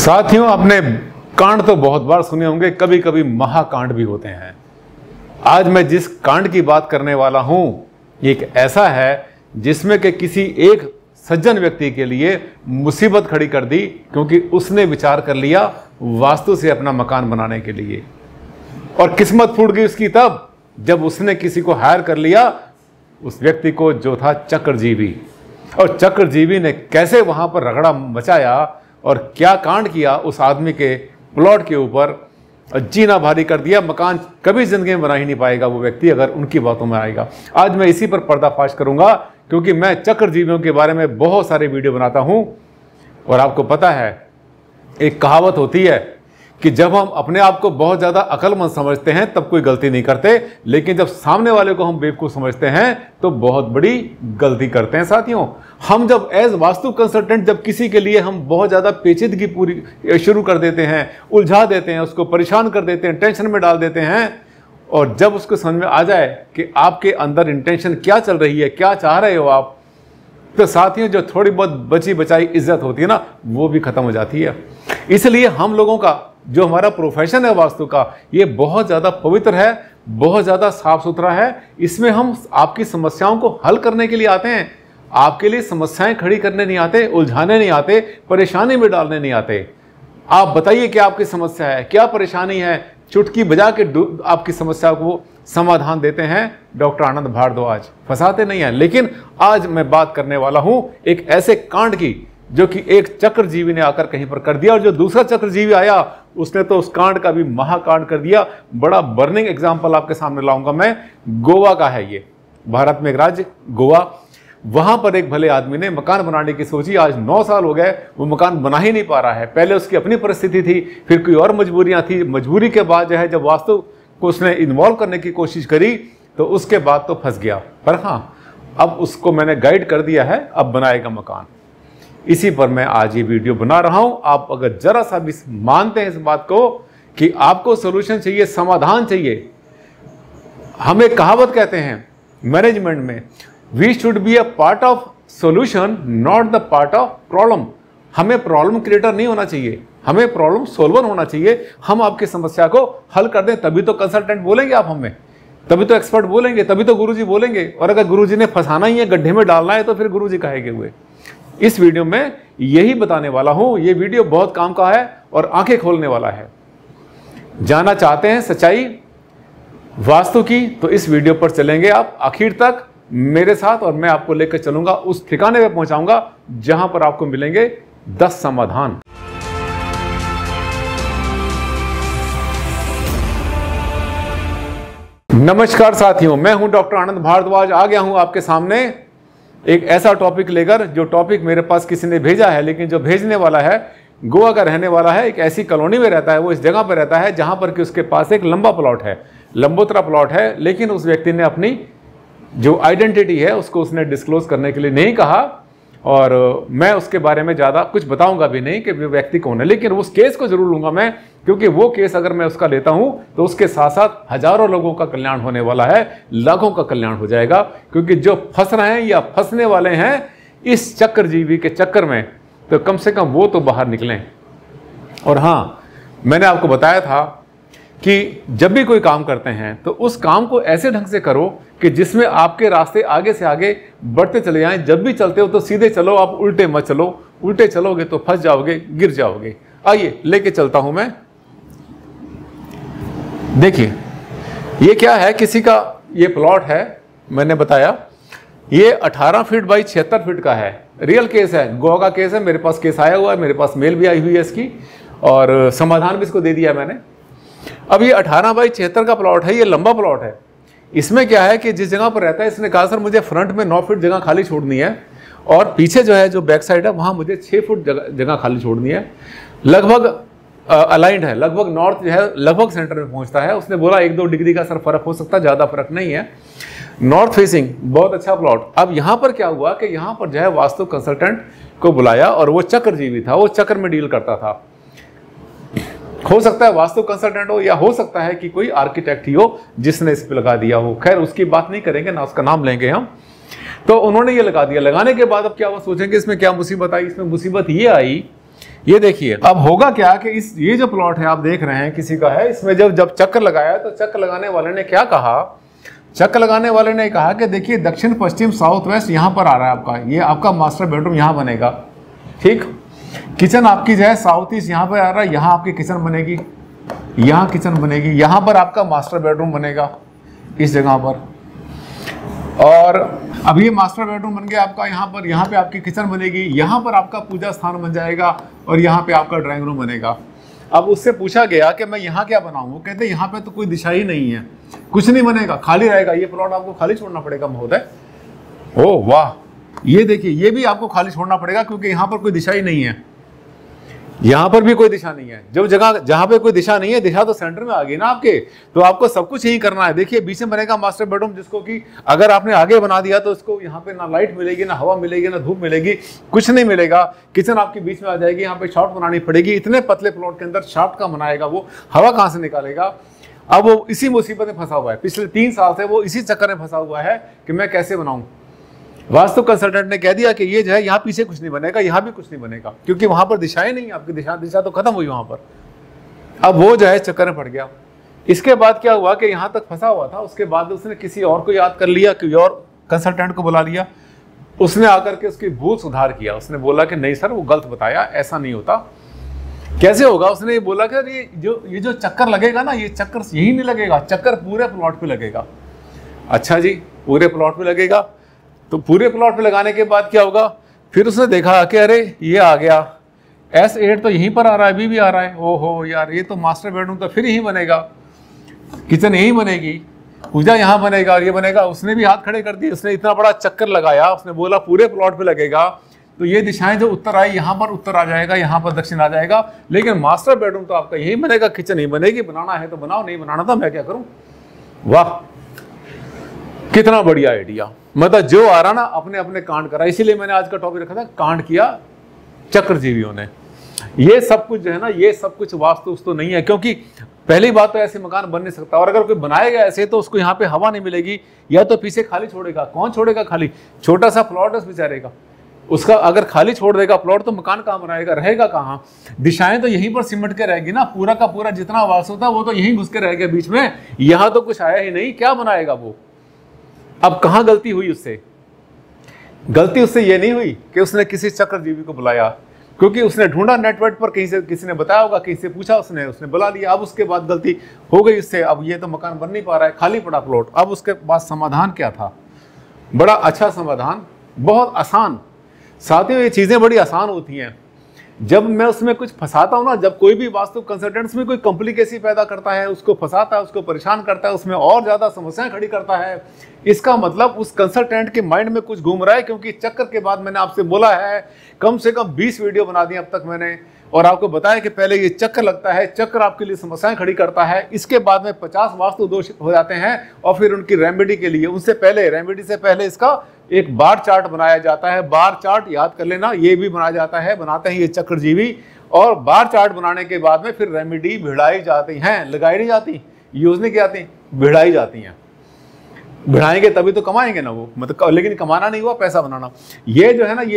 साथियों, आपने कांड तो बहुत बार सुने होंगे, कभी कभी महाकांड भी होते हैं। आज मैं जिस कांड की बात करने वाला हूं, एक ऐसा है जिसमें कि किसी एक सज्जन व्यक्ति के लिए मुसीबत खड़ी कर दी, क्योंकि उसने विचार कर लिया वास्तु से अपना मकान बनाने के लिए। और किस्मत फूट गई उसकी तब जब उसने किसी को हायर कर लिया, उस व्यक्ति को जो था चक्रजीवी। और चक्रजीवी ने कैसे वहां पर रगड़ा मचाया और क्या कांड किया उस आदमी के प्लॉट के ऊपर, जीना भारी कर दिया। मकान कभी जिंदगी में बना ही नहीं पाएगा वो व्यक्ति अगर उनकी बातों में आएगा। आज मैं इसी पर पर्दाफाश करूंगा, क्योंकि मैं चक्रजीवियों के बारे में बहुत सारे वीडियो बनाता हूं। और आपको पता है, एक कहावत होती है कि जब हम अपने आप को बहुत ज्यादा अक्लमंद समझते हैं तब कोई गलती नहीं करते, लेकिन जब सामने वाले को हम बेवकूफ समझते हैं तो बहुत बड़ी गलती करते हैं। साथियों, हम जब एज वास्तु कंसल्टेंट जब किसी के लिए हम बहुत ज्यादा पेचीदगी पूरी शुरू कर देते हैं, उलझा देते हैं, उसको परेशान कर देते हैं, टेंशन में डाल देते हैं, और जब उसको समझ में आ जाए कि आपके अंदर इंटेंशन क्या चल रही है, क्या चाह रहे हो आप, तो साथियों जो थोड़ी बहुत बची बचाई इज्जत होती है ना, वो भी खत्म हो जाती है। इसलिए हम लोगों का जो हमारा प्रोफेशन है वास्तु का, ये बहुत ज़्यादा पवित्र है, बहुत ज़्यादा साफ सुथरा है। इसमें हम आपकी समस्याओं को हल करने के लिए आते हैं, आपके लिए समस्याएं खड़ी करने नहीं आते, उलझाने नहीं आते, परेशानी में डालने नहीं आते। आप बताइए क्या आपकी समस्या है, क्या परेशानी है, चुटकी बजा के आपकी समस्या को समाधान देते हैं डॉक्टर आनंद भारद्वाज, फंसाते नहीं हैं। लेकिन आज मैं बात करने वाला हूं एक ऐसे कांड की जो कि एक चक्रजीवी ने आकर कहीं पर कर दिया, और जो दूसरा चक्रजीवी आया उसने तो उस कांड का भी महाकांड कर दिया। बड़ा बर्निंग एग्जाम्पल आपके सामने लाऊंगा मैं। गोवा का है ये, भारत में एक राज्य गोवा। वहां पर एक भले आदमी ने मकान बनाने की सोची। आज 9 साल हो गए, वो मकान बना ही नहीं पा रहा है। पहले उसकी अपनी परिस्थिति थी, फिर कोई और मजबूरियां थी। मजबूरी के बाद जो है, जब वास्तु को उसने इन्वॉल्व करने की कोशिश करी तो उसके बाद तो फंस गया। पर हाँ, अब उसको मैंने गाइड कर दिया है, अब बनाएगा मकान। इसी पर मैं आज ये वीडियो बना रहा हूं। आप अगर जरा सा भी मानते हैं इस बात को कि आपको सोल्यूशन चाहिए, समाधान चाहिए, हम एक कहावत कहते हैं मैनेजमेंट में, we should be a part of solution not the part of problem. हमें प्रॉब्लम क्रिएटर नहीं होना चाहिए, हमें प्रॉब्लम सोल्वर होना चाहिए। हम आपकी समस्या को हल कर दें, तभी तो कंसल्टेंट बोलेंगे आप हमें, तभी तो एक्सपर्ट बोलेंगे, तभी तो गुरुजी बोलेंगे। और अगर गुरुजी ने फंसाना ही है, गड्ढे में डालना है, तो फिर गुरुजी कहेंगे हुए। इस वीडियो में यही बताने वाला हूं। ये वीडियो बहुत काम का है और आंखें खोलने वाला है। जानना चाहते हैं सच्चाई वास्तु की, तो इस वीडियो पर चलेंगे आप आखिर तक मेरे साथ, और मैं आपको लेकर चलूंगा उस ठिकाने पे पहुंचाऊंगा जहां पर आपको मिलेंगे 10 समाधान। नमस्कार साथियों, मैं हूं डॉक्टर आनंद भारद्वाज। आ गया हूं आपके सामने एक ऐसा टॉपिक लेकर, जो टॉपिक मेरे पास किसी ने भेजा है, लेकिन जो भेजने वाला है गोवा का रहने वाला है। एक ऐसी कॉलोनी में रहता है, वो इस जगह पर रहता है जहां पर कि उसके पास एक लंबा प्लॉट है, लंबोतरा प्लॉट है। लेकिन उस व्यक्ति ने अपनी जो आइडेंटिटी है उसको उसने डिस्क्लोज करने के लिए नहीं कहा, और मैं उसके बारे में ज़्यादा कुछ बताऊंगा भी नहीं कि वो व्यक्ति कौन है। लेकिन उस केस को जरूर लूंगा मैं, क्योंकि वो केस अगर मैं उसका लेता हूं तो उसके साथ साथ हजारों लोगों का कल्याण होने वाला है, लाखों का कल्याण हो जाएगा। क्योंकि जो फंस रहे हैं या फंसने वाले हैं इस चक्रजीवी के चक्कर में, तो कम से कम वो तो बाहर निकलें। और हाँ, मैंने आपको बताया था कि जब भी कोई काम करते हैं तो उस काम को ऐसे ढंग से करो कि जिसमें आपके रास्ते आगे से आगे बढ़ते चले जाएं। जब भी चलते हो तो सीधे चलो, आप उल्टे मत चलो। उल्टे चलोगे तो फंस जाओगे, गिर जाओगे। आइए लेके चलता हूं मैं। देखिए ये क्या है, किसी का ये प्लॉट है, मैंने बताया ये 18 फीट बाई 76 फीट का है। रियल केस है, गोवा का केस है। मेरे पास केस आया हुआ है, मेरे पास मेल भी आई हुई है इसकी, और समाधान भी इसको दे दिया मैंने। अब ये 18 बाई 76 का प्लॉट है, ये लंबा प्लॉट है। इसमें क्या है कि जिस जगह पर रहता है, इसने कहा सर मुझे फ्रंट में 9 फीट जगह खाली छोड़नी है, और पीछे जो है जो बैक साइड है वहां मुझे 6 फुट जगह खाली छोड़नी है। लगभग अलाइंड है, लगभग नॉर्थ जो है लगभग सेंटर में पहुंचता है। उसने बोला 1-2 डिग्री का सर फर्क हो सकता है, ज्यादा फर्क नहीं है। नॉर्थ फेसिंग, बहुत अच्छा प्लॉट। अब यहाँ पर क्या हुआ कि यहाँ पर जो है वास्तु कंसल्टेंट को बुलाया, और वो चक्रजीवी था, वो चक्र में डील करता था। हो सकता है वास्तु कंसल्टेंट हो, या हो सकता है कि कोई आर्किटेक्ट ही हो जिसने इस पे लगा दिया हो। खैर उसकी बात नहीं करेंगे ना, उसका नाम लेंगे हम। तो उन्होंने ये लगा दिया। लगाने के बाद अब क्या वो सोचेंगे इसमें क्या मुसीबत आई। इसमें मुसीबत ये आई ये देखिए अब होगा क्या कि ये जो प्लॉट है आप देख रहे हैं किसी का है, इसमें जब चक्कर लगाया तो चक्कर लगाने वाले ने क्या कहा, चक्कर लगाने वाले ने कहा कि देखिए दक्षिण पश्चिम साउथ वेस्ट यहाँ पर आ रहा है आपका, ये आपका मास्टर बेडरूम यहाँ बनेगा, ठीक। किचन आपकी जो है साउथ ईस्ट यहाँ पर आ रहा है, यहाँ आपकी किचन बनेगी, यहाँ किचन बनेगी, यहाँ पर आपका मास्टर बेडरूम बनेगा इस जगह पर। और अब ये मास्टर बेडरूम बन गया आपका, यहाँ पे आपकी किचन बनेगी, यहाँ पर आपका पूजा स्थान बन जाएगा और यहाँ पे आपका ड्राइंग रूम बनेगा। अब उससे पूछा गया कि मैं यहाँ क्या बनाऊँ, वो कहते यहाँ पे तो कोई दिशा ही नहीं है, कुछ नहीं बनेगा, खाली रहेगा, ये प्लॉट आपको खाली छोड़ना पड़ेगा महोदय। ओह वाह, ये देखिए ये भी आपको खाली छोड़ना पड़ेगा क्योंकि यहाँ पर कोई दिशा ही नहीं है, यहाँ पर भी कोई दिशा नहीं है। जब जगह जहाँ पे कोई दिशा नहीं है, दिशा तो सेंटर में आ गई ना आपके, तो आपको सब कुछ यही करना है। देखिए बीच में बनेगा मास्टर बेडरूम, जिसको कि अगर आपने आगे बना दिया तो इसको यहाँ पे ना लाइट मिलेगी, ना हवा मिलेगी, ना धूप मिलेगी, कुछ नहीं मिलेगा। किचन आपके बीच में आ जाएगी, यहाँ पे शॉर्ट बनानी पड़ेगी। इतने पतले प्लॉट के अंदर शॉर्ट का बनाएगा वो, हवा कहाँ से निकालेगा। अब वो इसी मुसीबत में फंसा हुआ है, पिछले 3 साल से वो इसी चक्कर में फंसा हुआ है कि मैं कैसे बनाऊं। वास्तु कंसल्टेंट ने कह दिया कि ये जो है यहाँ पीछे कुछ नहीं बनेगा, यहाँ भी कुछ नहीं बनेगा, क्योंकि वहां पर दिशाएं नहीं है, आपकी दिशा तो खत्म हुई वहां पर। अब वो जो है चक्कर में पड़ गया। इसके बाद क्या हुआ कि यहाँ तक फंसा हुआ था, उसके बाद उसने किसी और को याद कर लिया, कोई और कंसल्टेंट को बुला लिया, उसने आकर के उसकी भूल सुधार किया। उसने बोला कि नहीं सर वो गलत बताया, ऐसा नहीं होता। कैसे होगा, उसने ये बोला कि ये जो चक्कर लगेगा ना, ये चक्कर यही नहीं लगेगा, चक्कर पूरे प्लॉट पे लगेगा। अच्छा जी, पूरे प्लॉट पे लगेगा, तो पूरे प्लॉट पे लगाने के बाद क्या होगा, फिर उसने देखा कि अरे ये आ गया, S8 तो यहीं पर आ रहा है, अभी भी आ रहा है, ओहो यार ये तो मास्टर बेडरूम तो फिर यहीं बनेगा, किचन यहीं बनेगी, पूजा यहाँ बनेगा और ये बनेगा। उसने भी हाथ खड़े कर दिए, उसने इतना बड़ा चक्कर लगाया, उसने बोला पूरे प्लॉट पे लगेगा, तो ये दिशाएं जो उत्तर आई, यहाँ पर उत्तर आ जाएगा, यहाँ पर दक्षिण आ जाएगा, लेकिन मास्टर बेडरूम तो आपका यही बनेगा, किचन नहीं बनेगी। बनाना है तो बनाओ, नहीं बनाना तो मैं क्या करूं। वाह कितना बढ़िया आइडिया, मतलब जो आ रहा ना अपने अपने कांड करा। इसीलिए मैंने आज का टॉपिक रखा था, कांड किया चक्रजीवियों ने। ये सब कुछ जो है ना, ये सब कुछ वास्तु तो नहीं है, क्योंकि पहली बात तो ऐसे मकान बन नहीं सकता, और अगर कोई बनाएगा ऐसे तो उसको यहाँ पे हवा नहीं मिलेगी, या तो पीछे खाली छोड़ेगा। कौन छोड़ेगा खाली, छोटा सा प्लॉट है उस बेचारे का, उसका अगर खाली छोड़ देगा प्लॉट तो मकान कहाँ बनाएगा, रहेगा कहाँ। दिशाएं तो यहीं पर सिमट के रहेगी ना, पूरा का पूरा जितना वास्तु था वो तो यहीं घुस के रह गया बीच में, यहाँ तो कुछ आया ही नहीं, क्या बनाएगा वो। अब कहाँ गलती हुई उससे, गलती उससे ये नहीं हुई कि उसने किसी चक्रजीवी को बुलाया, क्योंकि उसने ढूंढा नेटवर्क पर, कहीं से किसी ने बताया होगा, कहीं से पूछा, उसने बुला लिया। अब उसके बाद गलती हो गई उससे, अब ये तो मकान बन नहीं पा रहा है, खाली पड़ा प्लॉट। अब उसके बाद समाधान क्या था, बड़ा अच्छा समाधान, बहुत आसान। साथियों ये चीज़ें बड़ी आसान होती हैं जब मैं उसमें कुछ फंसाता हूँ ना, जब कोई भी वास्तु कंसल्टेंट्स में कोई कॉम्प्लिकेसी पैदा करता है, उसको फंसाता है, उसको परेशान करता है, उसमें और ज़्यादा समस्याएं खड़ी करता है, इसका मतलब उस कंसल्टेंट के माइंड में कुछ घूम रहा है। क्योंकि चक्कर के बाद मैंने आपसे बोला है, कम से कम 20 वीडियो बना दी अब तक मैंने, और आपको बताया कि पहले ये चक्कर लगता है, चक्कर आपके लिए समस्याएं खड़ी करता है, इसके बाद में 50 वास्तु दोष हो जाते हैं, और फिर उनकी रेमेडी के लिए, उनसे पहले रेमेडी से पहले इसका एक बार चार्ट बनाया जाता है। बार चार्ट याद कर लेना, ये भी बनाया जाता है, बनाते हैं ये चक्रजीवी, और बार चार्ट बनाने के बाद में फिर रेमेडी भिड़ाई जाती हैं, लगाई नहीं जाती, यूज नहीं की जाती, भिड़ाई जाती हैं। भिड़ाएंगे तभी तो कमाएंगे ना वो, मतलब, लेकिन कमाना नहीं हुआ, पैसा बनाना। ये जो है ना, ये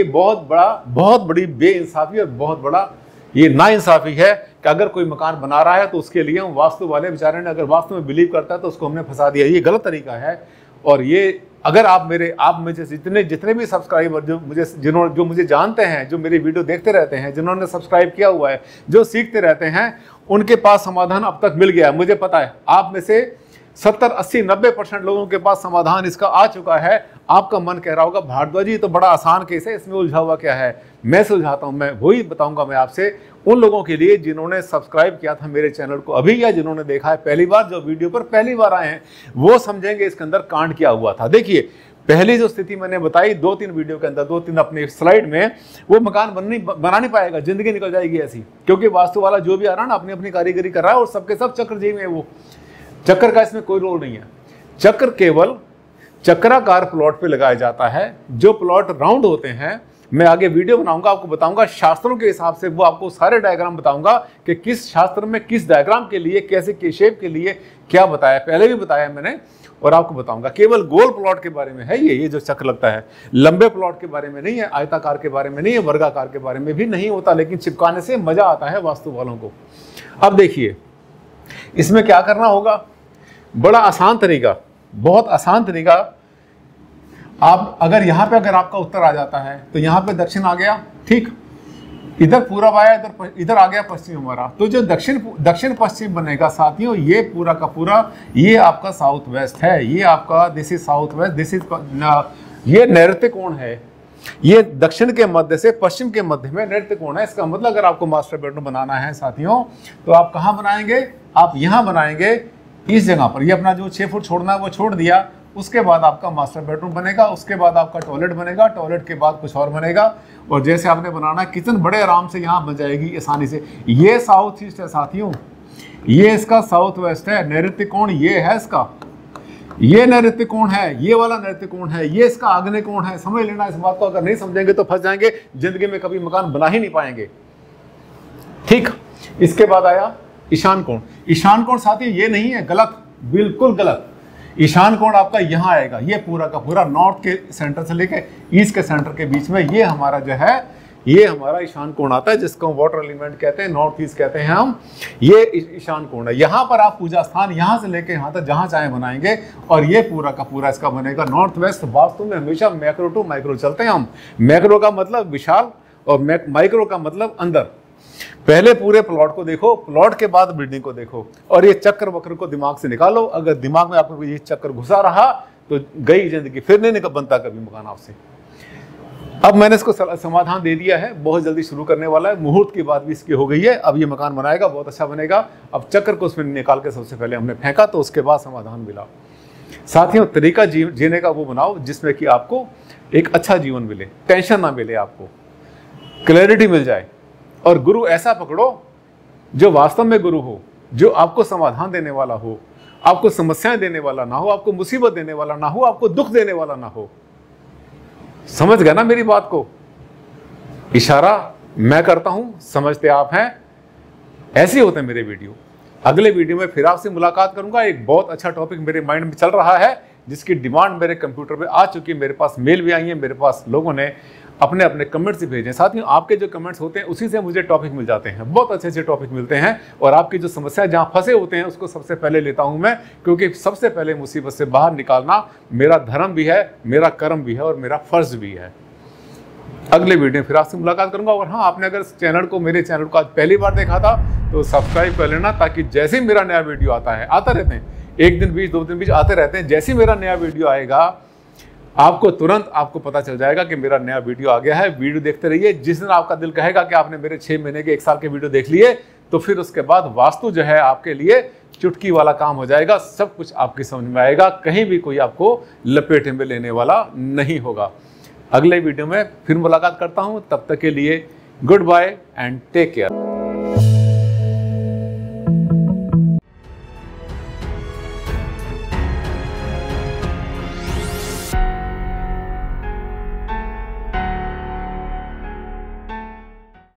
बहुत बड़ी बेइंसाफी और बहुत बड़ा ये नाइंसाफी है कि अगर कोई मकान बना रहा है तो उसके लिए हम वास्तु वाले बेचारे ने अगर वास्तु में बिलीव करता है तो उसको हमने फंसा दिया। ये गलत तरीका है। और ये अगर आप में से जितने भी सब्सक्राइबर जो मुझे जानते हैं, जो मेरी वीडियो देखते रहते हैं, जिन्होंने सब्सक्राइब किया हुआ है, जो सीखते रहते हैं, उनके पास समाधान अब तक मिल गया है। मुझे पता है आप में से 70, 80, 90% लोगों के पास समाधान इसका आ चुका है। आपका मन कह रहा होगा भारद्वाज जी तो बड़ा आसान केस है, इसमें उलझा हुआ क्या है। मैं सुलझाता हूं, मैं वही बताऊंगा मैं आपसे उन लोगों के लिए जिन्होंने सब्सक्राइब किया था मेरे चैनल को अभी, या जिन्होंने देखा है पहली बार, जो वीडियो पर पहली बार आए हैं, वो समझेंगे इसके अंदर कांड क्या हुआ था। देखिए पहली जो स्थिति मैंने बताई 2-3 वीडियो के अंदर, 2-3 अपने स्लाइड में, वो मकान बना नहीं पाएगा, जिंदगी निकल जाएगी ऐसी। क्योंकि वास्तु वाला जो भी आ रहा है ना, अपनी अपनी कारीगरी कर रहा है, और सबके सब चक्रजीवी है। वो चक्कर का इसमें कोई रोल नहीं है। चक्कर केवल चक्राकार प्लॉट पे लगाया जाता है। जो प्लॉट राउंड होते हैं मैं आगे वीडियो बनाऊंगा, आपको बताऊंगा शास्त्रों के हिसाब से, वो आपको सारे डायग्राम बताऊंगा कि किस शास्त्र में किस डायग्राम के लिए, कैसे के शेप के लिए क्या बताया, पहले भी बताया मैंने और आपको बताऊंगा। केवल गोल प्लॉट के बारे में है ये जो चक्र लगता है, लंबे प्लॉट के बारे में नहीं है, आयताकार के बारे में नहीं है, वर्गाकार के बारे में भी नहीं होता, लेकिन चिपकाने से मजा आता है वास्तु वालों को। अब देखिए इसमें क्या करना होगा, बड़ा आसान तरीका, बहुत आसान तरीका। आप अगर यहाँ पे अगर आपका उत्तर आ जाता है तो यहाँ पे दक्षिण आ गया, ठीक, इधर पूरब आया, इधर आ गया पश्चिम हमारा, तो जो दक्षिण पश्चिम बनेगा साथियों, ये पूरा का पूरा ये आपका साउथ वेस्ट है, ये आपका this is south west, this is ये नैऋत्य कोण है, ये दक्षिण के मध्य से पश्चिम के मध्य में नैऋत्य कोण है। इसका मतलब अगर आपको मास्टर बेडरूम बनाना है साथियों तो आप कहाँ बनाएंगे, आप यहाँ बनाएंगे इस जगह पर। ये अपना जो 6 फुट छोड़ना है वो छोड़ दिया, उसके बाद आपका मास्टर बेडरूम बनेगा, उसके बाद आपका टॉयलेट बनेगा, टॉयलेट के बाद कुछ और बनेगा, और जैसे आपने बनाना है किचन बड़े आराम से यहाँ बन जाएगी आसानी से। ये साउथ ईस्ट है साथियों, ये इसका साउथ वेस्ट है, नैऋत्य कोण ये है इसका, ये नैऋत्य कोण है, ये वाला नैऋत्य कोण है, ये इसका आग्नेय कोण है। समझ लेना इस बात को, अगर नहीं समझेंगे तो फंस जाएंगे, जिंदगी में कभी मकान बना ही नहीं पाएंगे, ठीक। इसके बाद आया ईशान कोण। ईशान कोण साथियों ये नहीं है, गलत, बिल्कुल गलत। ईशान कोण आपका यहाँ आएगा, ये पूरा का पूरा नॉर्थ के सेंटर से लेके ईस्ट के सेंटर के बीच में ये हमारा जो है, ये हमारा ईशान कोण आता है, जिसको वाटर एलिमेंट कहते हैं, नॉर्थ ईस्ट कहते हैं हम। ये ईशान कोण है, यहाँ पर आप पूजा स्थान यहाँ से लेके यहाँ तक जहाँ चाहे बनाएंगे, और ये पूरा का पूरा इसका बनेगा नॉर्थ वेस्ट। वास्तु में हमेशा मैक्रो टू माइक्रो चलते हैं हम। मैक्रो का मतलब विशाल और माइक्रो का मतलब अंदर। पहले पूरे प्लॉट को देखो, प्लॉट के बाद बिल्डिंग को देखो, और ये चक्र वक्र को दिमाग से निकालो। अगर दिमाग में आपको ये चक्र घुसा रहा तो गई जिंदगी, फिर नहीं बनता कभी मकान आपसे। अब मैंने इसको समाधान दे दिया है, बहुत जल्दी शुरू करने वाला है, मुहूर्त की बात भी इसकी हो गई है। अब ये मकान बनाएगा, बहुत अच्छा बनेगा। अब चक्र को उसमें निकाल के सबसे पहले हमने फेंका, तो उसके बाद समाधान मिला। साथियों तरीका जीने का वो बनाओ जिसमें कि आपको एक अच्छा जीवन मिले, टेंशन ना मिले, आपको क्लैरिटी मिल जाए। और गुरु ऐसा पकड़ो जो वास्तव में गुरु हो, जो आपको समाधान देने वाला हो, आपको समस्याएं देने वाला ना हो, आपको मुसीबत देने वाला ना हो, आपको दुख देने वाला ना हो। समझ गए ना मेरी बात को? इशारा मैं करता हूं, समझते आप हैं। ऐसे होते हैं मेरे वीडियो। अगले वीडियो में फिर आपसे मुलाकात करूंगा। एक बहुत अच्छा टॉपिक मेरे माइंड में चल रहा है, जिसकी डिमांड मेरे कंप्यूटर पे आ चुकी है, मेरे पास मेल भी आई है, मेरे पास लोगों ने अपने अपने कमेंट्स भी भेजे। साथ ही आपके जो कमेंट्स होते हैं उसी से मुझे टॉपिक मिल जाते हैं, बहुत अच्छे अच्छे टॉपिक मिलते हैं। और आपकी जो समस्या जहाँ फंसे होते हैं उसको सबसे पहले लेता हूँ मैं, क्योंकि सबसे पहले मुसीबत से बाहर निकालना मेरा धर्म भी है, मेरा कर्म भी है और मेरा फर्ज भी है। अगले वीडियो फिर आपसे मुलाकात करूंगा। और हाँ, आपने अगर चैनल को, मेरे चैनल को आज पहली बार देखा था तो सब्सक्राइब कर लेना, ताकि जैसे ही मेरा नया वीडियो आता है, आते रहते हैं, एक दिन बीच 2 दिन बीच आते रहते हैं, जैसे ही मेरा नया वीडियो आएगा आपको तुरंत आपको पता चल जाएगा कि मेरा नया वीडियो आ गया है। वीडियो देखते रहिए। जिस दिन आपका दिल कहेगा कि आपने मेरे 6 महीने के 1 साल के वीडियो देख लिए, तो फिर उसके बाद वास्तु जो है आपके लिए चुटकी वाला काम हो जाएगा। सब कुछ आपकी समझ में आएगा, कहीं भी कोई आपको लपेटे में लेने वाला नहीं होगा। अगले वीडियो में फिर मुलाकात करता हूं, तब तक के लिए goodbye and take care.